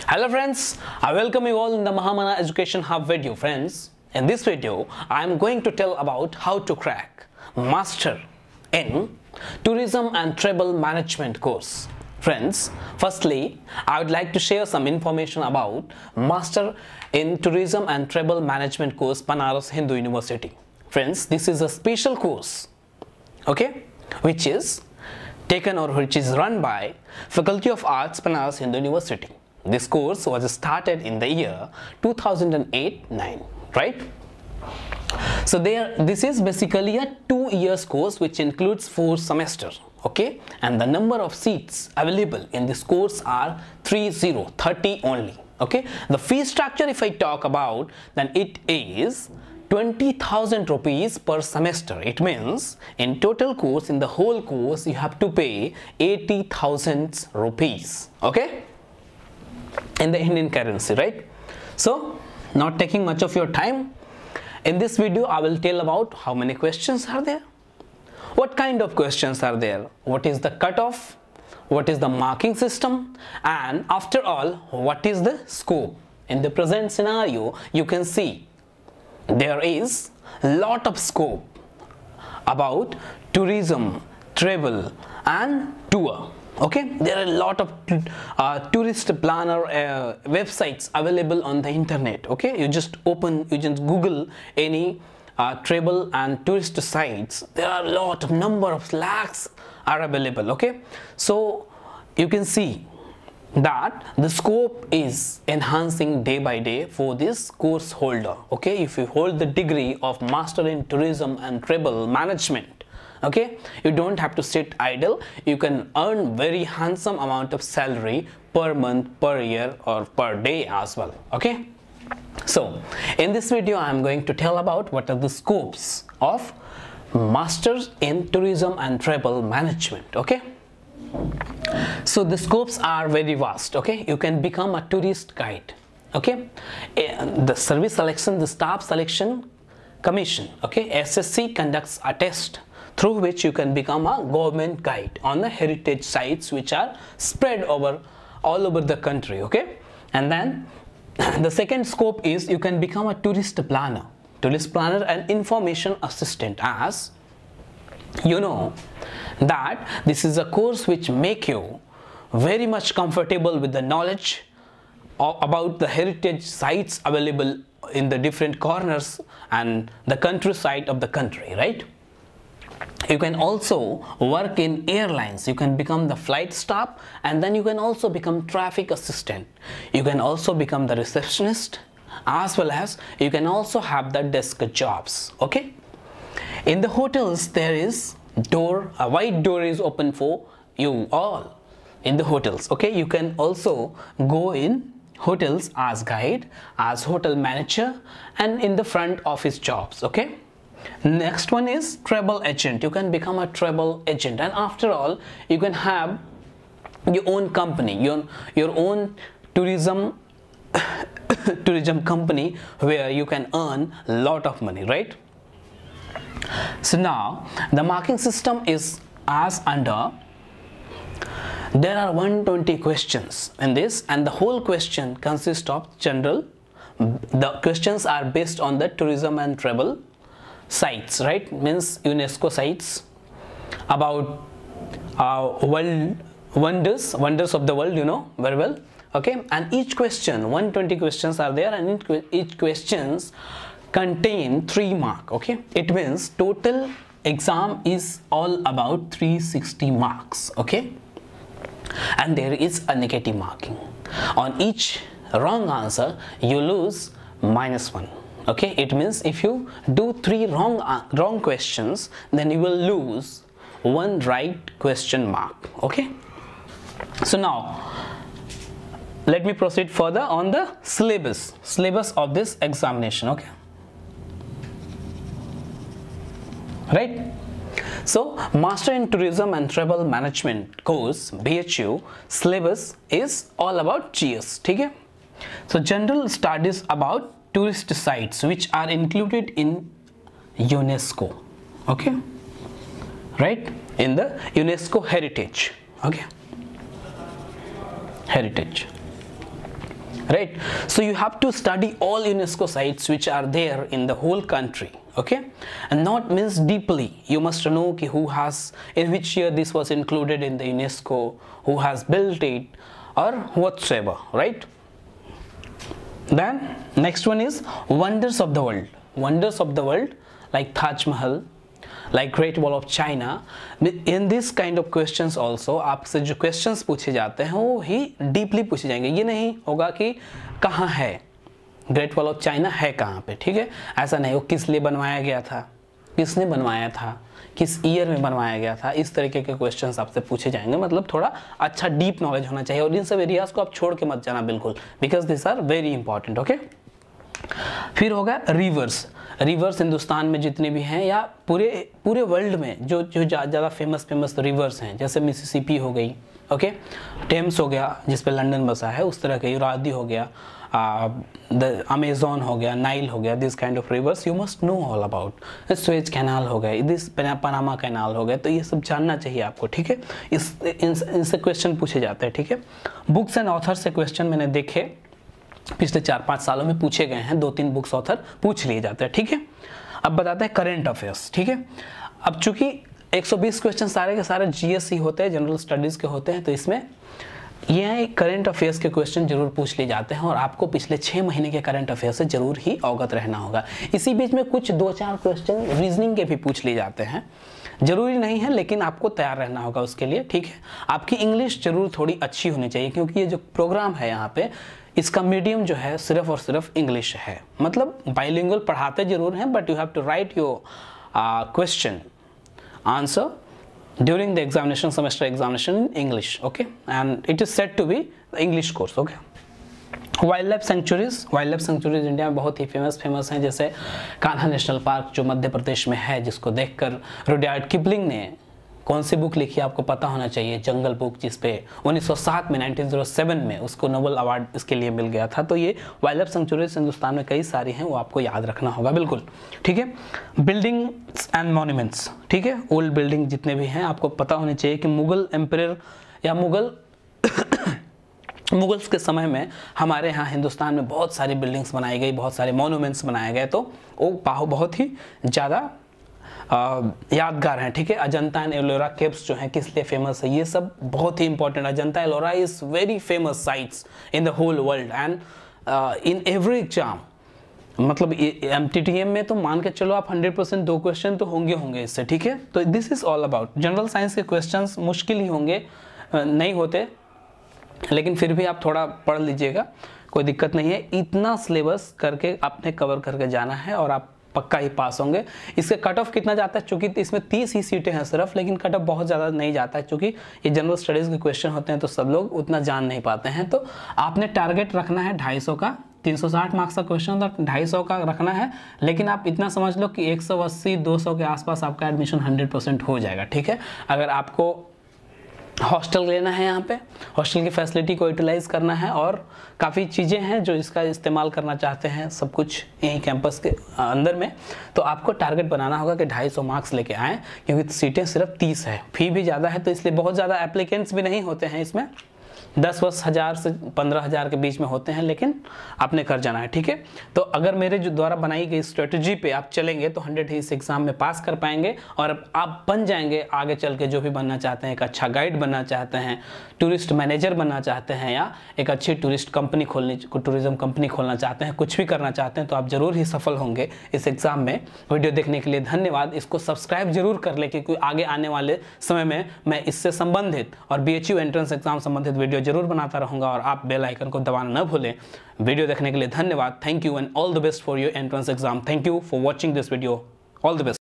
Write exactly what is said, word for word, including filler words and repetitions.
Hello friends, I welcome you all in the Mahamana Education Hub video. Friends, in this video I am going to tell about how to crack Master in Tourism and Travel Management course. Friends, firstly I would like to share some information about Master in Tourism and Travel Management course, Banaras Hindu University. Friends, this is a special course, okay, which is taken or which is run by Faculty of Arts, Banaras Hindu University. This course was started in the year two thousand eight nine, right? So there, this is basically a two years course which includes four semesters, okay? And the number of seats available in this course are thirty, thirty only, okay? The fee structure, if I talk about, then it is twenty thousand rupees per semester. It means in total course, in the whole course, you have to pay eighty thousand rupees, okay, in the Indian currency, right? So not taking much of your time, in this video I will tell about how many questions are there, what kind of questions are there, what is the cutoff, what is the marking system, and after all, what is the scope. In the present scenario, you can see there is a lot of scope about tourism, travel and tour, okay? There are a lot of uh, tourist planner uh, websites available on the internet, okay? You just open, you just Google any uh, travel and tourist sites. There are a lot of number of lakhs are available, okay? So you can see that the scope is enhancing day by day for this course holder, okay? If you hold the degree of Master in Tourism and Travel Management, okay, you don't have to sit idle. You can earn very handsome amount of salary per month, per year or per day as well, okay? So in this video I am going to tell about what are the scopes of Masters in Tourism and Travel Management, okay? So the scopes are very vast, okay? You can become a tourist guide, okay? The service selection, the staff selection commission, okay, S S C conducts a test through which you can become a government guide on the heritage sites which are spread over all over the country, okay? And then the second scope is you can become a tourist planner, tourist planner and information assistant, as you know that this is a course which make you very much comfortable with the knowledge of, about the heritage sites available in the different corners and the countryside of the country, right? You can also work in airlines. You can become the flight staff, and then you can also become traffic assistant. You can also become the receptionist, as well as you can also have the desk jobs, okay? In the hotels, there is door, a wide door is open for you all in the hotels, okay? You can also go in hotels as guide, as hotel manager, and in the front office jobs, okay? Next one is travel agent. You can become a travel agent, and after all, you can have your own company, your your own tourism tourism company where you can earn a lot of money, right? So now the marking system is as under. There are one hundred twenty questions in this, and the whole question consists of general. The questions are based on the tourism and travel sites, right? Means UNESCO sites, about uh, world wonders, wonders of the world, you know very well, okay? And each question, one hundred twenty questions are there, and each, each questions contain three mark, okay? It means total exam is all about three hundred sixty marks, okay? And there is a negative marking. On each wrong answer, you lose minus one. Okay, it means if you do three wrong uh, wrong questions, then you will lose one right question mark, okay? So now let me proceed further on the syllabus syllabus of this examination, okay? Right? So Master in Tourism and Travel Management course B H U syllabus is all about G S, okay? So general studies about tourist sites which are included in UNESCO, okay, right, in the UNESCO heritage, okay, heritage. right? So you have to study all UNESCO sites which are there in the whole country, okay? And not means deeply, you must know ki who has, in which year this was included in the UNESCO, who has built it or whatsoever, right? Then next one is wonders of the world. Wonders of the world like Taj Mahal, like Great Wall of China. In this kind of questions also आपसे जो questions पूछे जाते हैं वो ही deeply पूछे जाएंगे। ये नहीं होगा कि कहाँ है ग्रेट वॉल ऑफ चाइना, है कहाँ पे, ठीक है? ऐसा नहीं, वो किस लिए बनवाया गया था, किसने बनवाया था, किस ईयर में बनवाया गया था, इस तरीके के क्वेश्चंस आपसे पूछे जाएंगे। मतलब थोड़ा अच्छा डीप नॉलेज होना चाहिए और इन सब एरियाज को आप छोड़ के मत जाना बिल्कुल, because this are very important, okay? फिर होगा रिवर्स। रिवर्स हिंदुस्तान में जितने भी हैं या पूरे पूरे वर्ल्ड में जो जो ज़्यादा फेमस फेमस रिवर्स हैं, जैसे मिसिसिपी हो गई, ओके, टेम्स हो गया जिस पे लंदन बसा है, उस तरह के यूरादी हो गया, द अमेजोन हो गया, नाइल हो गया, this kind of rivers you must know all about. Suez canal हो गए, दिस पनामा कैनाल हो गए, तो ये सब जानना चाहिए आपको, ठीक है? इस इनसे क्वेश्चन पूछे जाते हैं, ठीक है? बुक्स एंड ऑथर से क्वेश्चन मैंने देखे पिछले चार पाँच सालों में पूछे गए हैं, दो तीन बुक्स ऑथर पूछ लिए जाते हैं, ठीक है? अब बताते हैं करंट अफेयर्स, ठीक है? अब चूंकि एक सौ बीस क्वेश्चन सारे के सारे जीएस होते हैं, जनरल स्टडीज के होते हैं, तो इसमें ये करंट अफेयर्स के क्वेश्चन जरूर पूछ लिए जाते हैं और आपको पिछले छः महीने के करंट अफेयर से जरूर ही अवगत रहना होगा। इसी बीच में कुछ दो चार क्वेश्चन रीजनिंग के भी पूछ लिए जाते हैं, जरूरी नहीं है लेकिन आपको तैयार रहना होगा उसके लिए, ठीक है? आपकी इंग्लिश जरूर थोड़ी अच्छी होनी चाहिए क्योंकि ये जो प्रोग्राम है यहाँ पे, इसका मीडियम जो है सिर्फ और सिर्फ इंग्लिश है। मतलब बाइलिंगुअल पढ़ाते जरूर हैं but you have to write your question answer during the examination, semester examination in English, okay? And it is said to be the English course, okay? Wildlife sanctuaries, wildlife sanctuaries India में बहुत ही famous famous हैं, जैसे Kanha national park जो मध्य प्रदेश में है, जिसको देखकर Rudyard Kipling ने कौन सी बुक लिखी आपको पता होना चाहिए, जंगल बुक, जिस पे उन्नीस सौ सात में उन्नीस सौ सात में उसको नोबेल अवार्ड इसके लिए मिल गया था। तो ये वाइल्ड लाइफ सेंचुरीज हिंदुस्तान में कई सारी हैं, वो आपको याद रखना होगा बिल्कुल, ठीक है? बिल्डिंग्स एंड मॉन्यूमेंट्स, ठीक है? ओल्ड बिल्डिंग जितने भी हैं आपको पता होने चाहिए कि मुगल एम्पायर या मुगल मुगल्स के समय में हमारे यहाँ हिंदुस्तान में बहुत सारी बिल्डिंग्स बनाई गई, बहुत सारे मॉन्यूमेंट्स बनाए गए, तो वो बहुत ही ज़्यादा यादगार हैं, ठीक है? अजंता एंड एलोरा केव्स जो हैं किस लिए फेमस है, ये सब बहुत ही important. Ajanta Ellora is very famous sites in the whole world and in every exam, मतलब एमटीटीएम में तो मान के चलो आप हंड्रेड परसेंट दो क्वेश्चन तो होंगे होंगे इससे, ठीक है? तो this is all about general science के क्वेश्चंस मुश्किल ही होंगे, नहीं होते, लेकिन फिर भी आप थोड़ा पढ़ लीजिएगा, कोई दिक्कत नहीं है। इतना सिलेबस करके आपने कवर करके जाना है और आप पक्का ही पास होंगे। इसके कट ऑफ कितना जाता है, चूंकि इसमें तीस ही सीटें हैं सिर्फ, लेकिन कट ऑफ बहुत ज़्यादा नहीं जाता है क्योंकि ये जनरल स्टडीज़ के क्वेश्चन होते हैं तो सब लोग उतना जान नहीं पाते हैं। तो आपने टारगेट रखना है ढाई सौ का, तीन सौ साठ मार्क्स का क्वेश्चन तो ढाई सौ का रखना है, लेकिन आप इतना समझ लो कि एक सौ अस्सी दो सौ के आसपास आपका एडमिशन हंड्रेड परसेंट हो जाएगा, ठीक है? अगर आपको हॉस्टल लेना है, यहाँ पे हॉस्टल की फैसिलिटी को यूटिलाइज करना है और काफ़ी चीज़ें हैं जो इसका इस्तेमाल करना चाहते हैं, सब कुछ यहीं कैंपस के अंदर में, तो आपको टारगेट बनाना होगा कि ढाई सौ मार्क्स लेके आएँ, क्योंकि सीटें सिर्फ तीस है, फी भी ज़्यादा है, तो इसलिए बहुत ज़्यादा एप्लीकेंट्स भी नहीं होते हैं इसमें, दस दस हज़ार से पंद्रह हज़ार के बीच में होते हैं, लेकिन आपने कर जाना है, ठीक है? तो अगर मेरे जो द्वारा बनाई गई स्ट्रेटजी पे आप चलेंगे तो हंड्रेड ही इस एग्ज़ाम में पास कर पाएंगे और आप बन जाएंगे आगे चल के जो भी बनना चाहते हैं, एक अच्छा गाइड बनना चाहते हैं, टूरिस्ट मैनेजर बनना चाहते हैं, या एक अच्छी टूरिस्ट कंपनी खोलनी टूरिज्म कंपनी खोलना चाहते हैं, कुछ भी करना चाहते हैं, तो आप ज़रूर ही सफल होंगे इस एग्ज़ाम में। वीडियो देखने के लिए धन्यवाद। इसको सब्सक्राइब जरूर कर ले क्योंकि आगे आने वाले समय में मैं इससे संबंधित और B H U entrance exam संबंधित वीडियो जरूर बनाता रहूंगा और आप बेल आइकन को दबाना न भूलें। वीडियो देखने के लिए धन्यवाद। Thank you and all the best for your entrance exam. Thank you for watching this video. All the best.